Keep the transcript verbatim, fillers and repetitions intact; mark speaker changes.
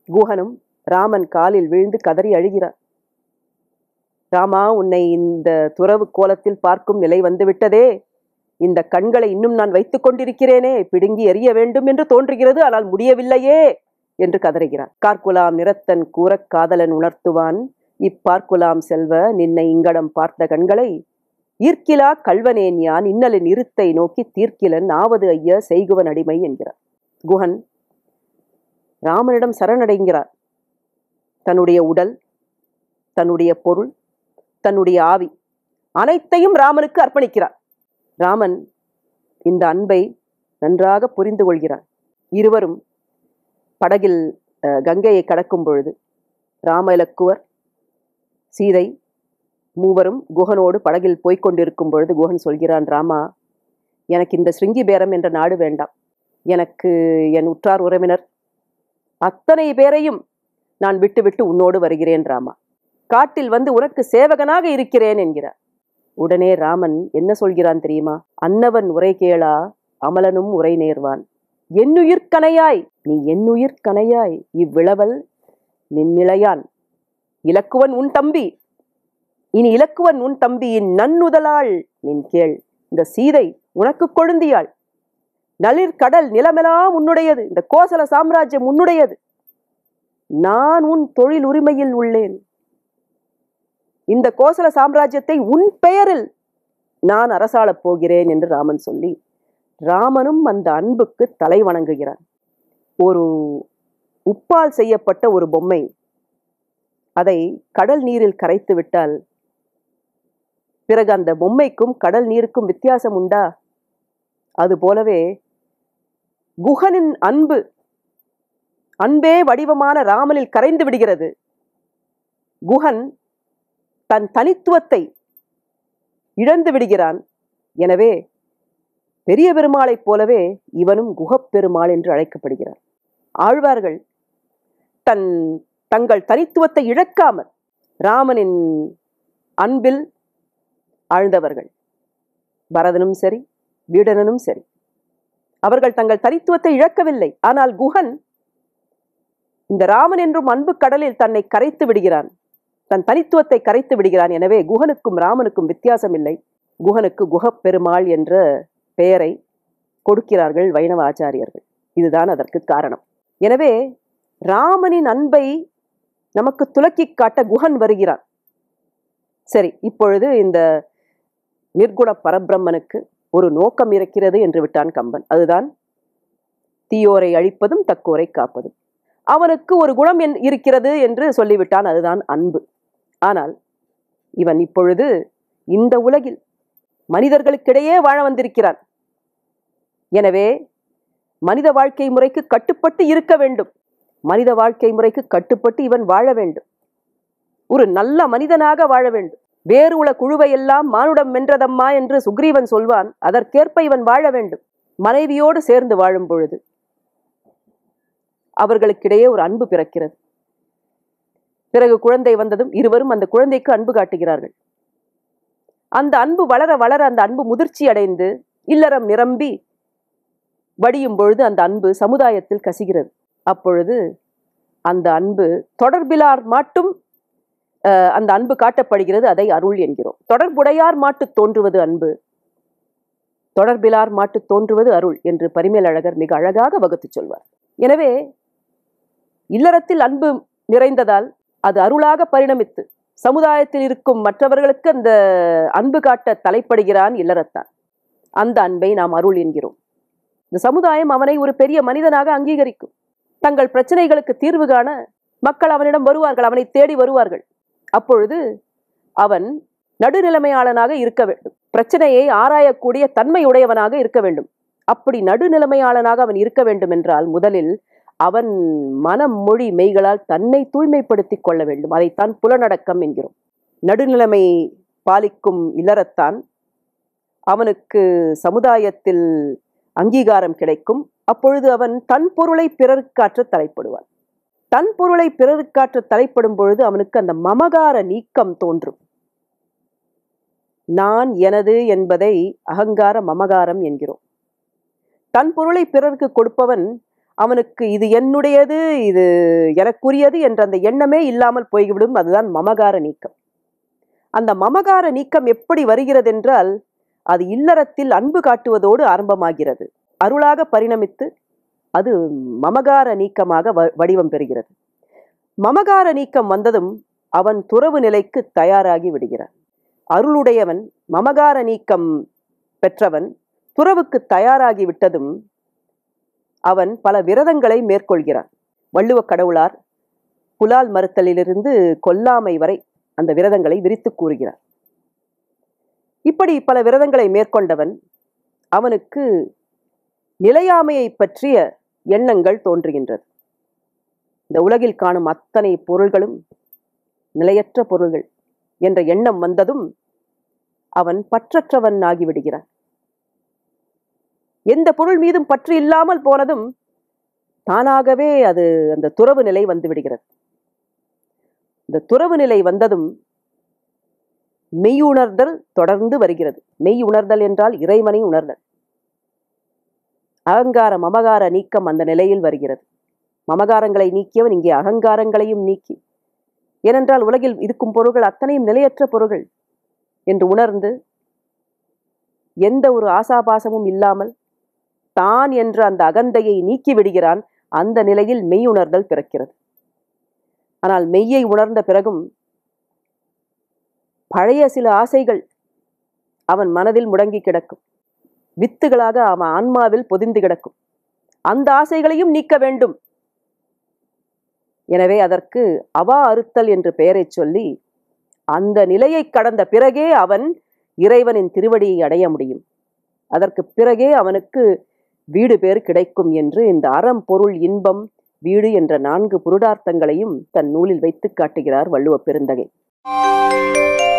Speaker 1: குஹனும் ராமன் காலில் விழுந்து கதறி அழுகிறார். ராமா, உன்னை இந்த துறவு கோலத்தில் பார்க்கும் நிலை வந்துவிட்டதே, இந்த கண்களை இன்னும் நான் வைத்துக் கொண்டிருக்கிறேனே, பிடுங்கி எறிய வேண்டும் என்று தோன்றுகிறது, ஆனால் முடியவில்லையே என்று கதறுகிறான். கார்குலாம் நிறத்தன் கூறக் காதலன் உணர்த்துவான், இப்பார்க்குலாம் செல்வ நின்னை இங்கடம் பார்த்த கண்களை ஈர்க்கிலா கல்வனேன் யான் இன்னலின் இருத்தை நோக்கி தீர்க்கிலன் ஆவது ஐய செய்குவன் அடிமை என்கிறார். குஹன் ராமனிடம் சரணடைகிறார். தன்னுடைய உடல், தன்னுடைய பொருள், தன்னுடைய ஆவி அனைத்தையும் ராமனுக்கு அர்ப்பணிக்கிறார். ராமன் இந்த அன்பை நன்றாக புரிந்து கொள்கிறார். இருவரும் படகில் கங்கையை கடக்கும் பொழுது ராம இலக்குவர், சீதை மூவரும் குஹனோடு படகில் போய்கொண்டிருக்கும் பொழுது குஹன் சொல்கிறான், ராமா, எனக்கு இந்த ஸ்ருங்கி பேரம் என்ற நாடு வேண்டாம். எனக்கு என் உற்றார் உறவினர் அத்தனை பேரையும் நான் விட்டு விட்டு உன்னோடு வருகிறேன் ராமா. காட்டில் வந்து உனக்கு சேவகனாக இருக்கிறேன் என்கிறார். உடனே ராமன் என்ன சொல்கிறான் தெரியுமா? அன்னவன் உரை கேளா அமலனும் உரை நேர்வான், என்னுயிர் கனையாய் நீ என்னுயிர் கனையாய் இவ்விளவல் நின்னிலையான், இலக்குவன் உன் தம்பி, இனி இலக்குவன் உன் தம்பியின் நன்னுதலாள் நின் கேள். இந்த சீதை உனக்கு கொழுந்தியாள், நளிர் கடல் நிலமெல்லாம் உன்னுடையது, இந்த கோசல சாம்ராஜ்யம் உன்னுடையது, நான் உன் தொழில் உரிமையில் உள்ளேன், இந்த கோசல சாம்ராஜ்யத்தை உன் பெயரில் நான் அரசாளப் போகிறேன் என்று ராமன் சொல்லி ராமனும் அந்த அன்புக்கு தலை வணங்குகிறான். ஒரு உப்பால் செய்யப்பட்ட ஒரு பொம்மை, அதை கடல் நீரில் கரைத்து விட்டால் பிறகு அந்த பொம்மைக்கும் கடல் நீருக்கும் வித்தியாசம் உண்டா? அது போலவே குஹனின் அன்பு, அன்பே வடிவமான ராமனில் கரைந்து விடுகிறது. குஹன் தன் தனித்துவத்தை இழந்து விடுகிறான். எனவே பெரிய பெருமாளைப் போலவே இவனும் குஹப் பெருமாள் என்று அழைக்கப்படுகிறார். ஆழ்வார்கள் தன் தங்கள் தனித்துவத்தை இழக்காமல் ராமனின் அன்பில் ஆழ்ந்தவர்கள். பரதனும் சரி, வீடனனும் சரி, அவர்கள் தங்கள் தனித்துவத்தை இழக்கவில்லை. ஆனால் குஹன் இந்த ராமன் என்றும் அன்பு கடலில் தன்னை கரைத்து விடுகிறான், தன் தனித்துவத்தை கரைத்து விடுகிறான். எனவே குஹனுக்கும் ராமனுக்கும் வித்தியாசம் இல்லை. குஹனுக்கு குஹப் பெருமாள் என்ற பெயரை கொடுக்கிறார்கள் வைணவ ஆச்சாரியர்கள். இதுதான் அதற்கு காரணம். எனவே ராமனின் அன்பை நமக்கு துலக்கி காட்ட குஹன் வருகிறான். சரி, இப்பொழுது இந்த நிர்குண பரபிரம்மனுக்கு ஒரு நோக்கம் இருக்கிறது என்று விட்டான் கம்பன். அதுதான் தீயோரை அழிப்பதும் தக்கோரை காப்பதும். அவனுக்கு ஒரு குணம் இருக்கிறது என்று சொல்லிவிட்டான், அதுதான் அன்பு. ஆனால் இவன் இப்பொழுது இந்த உலகில் மனிதர்களுக்கிடையே வாழ வந்திருக்கிறான். எனவே மனித வாழ்க்கை முறைக்கு கட்டுப்பட்டு இருக்க வேண்டும். மனித வாழ்க்கை முறைக்கு கட்டுப்பட்டு இவன் வாழ வேண்டும். ஒரு நல்ல மனிதனாக வாழ வேண்டும். வேறு உள்ள குழுவை எல்லாம் மானுடம் வென்றதம்மா என்று சுக்ரீவன் சொல்வான். அதற்கேற்ப இவன் வாழ வேண்டும். மனைவியோடு சேர்ந்து வாழும் பொழுது அவர்களுக்கிடையே ஒரு அன்பு பிறக்கிறது. பிறகு குழந்தை வந்ததும் இருவரும் அந்த குழந்தைக்கு அன்பு காட்டுகிறார்கள். அந்த அன்பு வளர வளர அந்த அன்பு முதிர்ச்சி அடைந்து இல்லறம் நிரம்பி வடியும் பொழுது அந்த அன்பு சமுதாயத்தில் கசிகிறது. அப்பொழுது அந்த அன்பு தொடர்பிலார் மாட்டும் அந்த அன்பு காட்டப்படுகிறது. அதை அருள் என்கிறோம். தொடர்புடையார் மாட்டு தோன்றுவது அன்பு, தொடர்பிலார் மாட்டு தோன்றுவது அருள் என்று பரிமேலழகர் மிக அழகாக வகுத்து சொல்வார். எனவே இல்லறத்தில் அன்பு நிறைந்ததால் அது அருளாக பரிணமித்து சமுதாயத்தில் இருக்கும் மற்றவர்களுக்கு அந்த அன்பு காட்ட தலைப்படுகிறான் இல்லறத்தான். அந்த அன்பை நாம் அருள் என்கிறோம். இந்த சமுதாயம் அவனை ஒரு பெரிய மனிதனாக அங்கீகரிக்கும். தங்கள் பிரச்சனைகளுக்கு தீர்வு காண மக்கள் அவனிடம் வருவார்கள், அவனை தேடி வருவார்கள். அப்பொழுது அவன் நடுநிலைமையாளனாக இருக்க வேண்டும். பிரச்சனையை ஆராயக்கூடிய தன்மையுடையவனாக இருக்க வேண்டும். அப்படி நடுநிலைமையாளனாக அவன் இருக்க வேண்டும் என்றால் முதலில் அவன் மனம் மொழி மெய்களால் தன்னை தூய்மைப்படுத்திக் கொள்ள வேண்டும். அதைத்தான் புலனடக்கம் என்கிறோம். நடுநிலைமை பாலிக்கும் இல்லறத்தான் அவனுக்கு சமுதாயத்தில் அங்கீகாரம் கிடைக்கும். அப்பொழுது அவன் தன் பொருளை பிறருக்காற்ற தலைப்படுவான். தன் பொருளை பிறருக்காற்ற தலைப்படும் பொழுது அவனுக்கு அந்த மமகார நீக்கம் தோன்றும். நான் எனது என்பதை அகங்கார மமகாரம் என்கிறோம். தன் பொருளை பிறருக்கு கொடுப்பவன் அவனுக்கு இது என்னுடையது, இது எனக்குரியது என்ற அந்த எண்ணமே இல்லாமல் போய்விடும். அதுதான் மமகார நீக்கம். அந்த மமகார நீக்கம் எப்படி வருகிறது என்றால், அது இல்லறத்தில் அன்பு காட்டுவதோடு ஆரம்பமாகிறது. அருளாக பரிணமித்து அது மமகார நீக்கமாக வடிவம் பெறுகிறது. மமகார நீக்கம் வந்ததும் அவன் துறவு நிலைக்கு தயாராகி விடுகிறான். அருளுடையவன், மமகார நீக்கம் பெற்றவன் துறவுக்கு தயாராகி விட்டதும் அவன் பல விரதங்களை மேற்கொள்கிறான். வள்ளுவ கடவுளார் புலால் மறுத்தலிலிருந்து கொல்லாமை வரை அந்த விரதங்களை விரித்து கூறுகிறார். இப்படி பல விரதங்களை மேற்கொண்டவன் அவனுக்கு நிலையாமையை பற்றிய எண்ணங்கள் தோன்றுகின்றது. இந்த உலகில் காணும் அத்தனை பொருள்களும் நிலையற்ற பொருள்கள் என்ற எண்ணம் வந்ததும் அவன் பற்றற்றவன் ஆகிவிடுகிறான். எந்த பொருள் மீதும் பற்று இல்லாமல் போனதும் தானாகவே அது அந்த துறவு நிலை வந்து விடுகிறது. இந்த துறவு நிலை வந்ததும் மெய்யுணர்தல் தொடர்ந்து வருகிறது. மெய் உணர்தல் என்றால் இறைவனை உணர்தல். அகங்கார மமகார நீக்கம் அந்த நிலையில் வருகிறது. மமகாரங்களை நீக்கியவன் இங்கே அகங்காரங்களையும் நீக்கி, ஏனென்றால் உலகில் இருக்கும் பொருள்கள் அத்தனையும் நிலையற்ற பொருள்கள் என்று உணர்ந்து எந்த ஒரு ஆசாபாசமும் இல்லாமல் தான் என்ற அந்த அகந்தையை நீக்கி விடுகிறான். அந்த நிலையில் மெய் உணர்தல் பிறக்கிறது. ஆனால் மெய்யை உணர்ந்த பிறகும் பழைய சில ஆசைகள் அவன் மனதில் முடங்கி கிடக்கும். வித்துகளாக அவன் ஆன்மாவில் பொதிந்து கிடக்கும். அந்த ஆசைகளையும் நீக்க வேண்டும். எனவே அதற்கு அவா அறுத்தல் என்று பெயரை சொல்லி அந்த நிலையை கடந்த பிறகே அவன் இறைவனின் திருவடியை அடைய முடியும். அதற்கு பிறகே அவனுக்கு வீடு பேறு கிடைக்கும் என்று இந்த அறம், பொருள், இன்பம், வீடு என்ற நான்கு புருடார்த்தங்களையும் தன் நூலில் வைத்து காட்டுகிறார் வள்ளுவ பெருந்தகை.